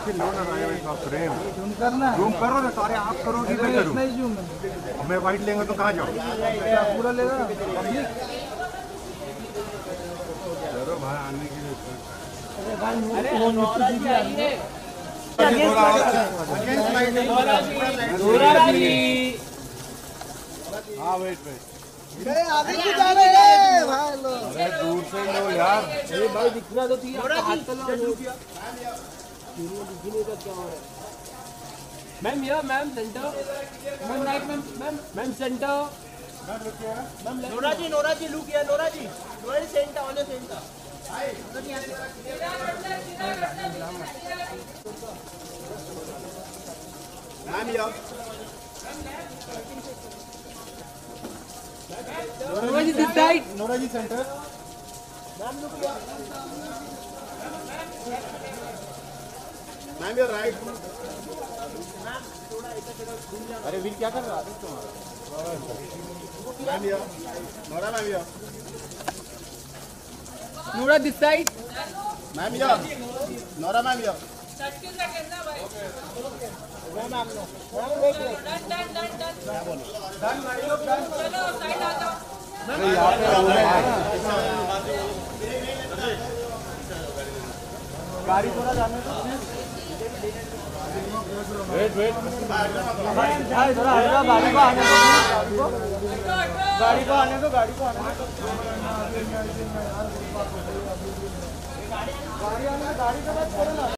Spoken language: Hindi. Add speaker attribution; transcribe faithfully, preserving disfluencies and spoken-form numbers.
Speaker 1: अच्छी लो ना भाई का फ्रेम
Speaker 2: जूम करना है,
Speaker 1: जूम करो ना सारे आप करोगे मैं करूं
Speaker 2: नहीं जूम
Speaker 1: मैं वाइट लेंगे तो कहाँ जाऊँ
Speaker 2: पूरा लेगा पब्लिक।
Speaker 1: चलो भाई आने के लिए हाँ वेट वेट
Speaker 2: आगे क्यों जा रहे हैं भाई लोग?
Speaker 1: अरे दूर से लो यार
Speaker 2: ये भाई दिख रहा तो थी हाथ पे लो किया दिख नहीं रहा क्या हो रहा है। मैम या ma'am centre ma'am right ma'am ma'am ma'am centre ma'am Nora ji Nora ji look या Nora ji Nora ji centre on your centre ma'am या Nora ji this side Nora ji centre ma'am look या मैम योर राइट अरे वीर क्या कर रहा है तुम्हारा मैम या नोरा मैम या नोरा दिस साइड मैम या नोरा मैम या थर्टी सेकंड ना भाई मैम आप लो ma'am wait done done done done क्या बोलो डन भाई लोग डन चलो साइड आ जाओ
Speaker 1: अरे यहाँ पे
Speaker 2: गाड़ी थोड़ा जाने दो
Speaker 1: वेट वेट
Speaker 2: भाई थोड़ा हल्का गाड़ी को आने दो गाड़ी को आने दो गाड़ी को आने दो गाड़ी आने दो गाड़ी को मत करो ना।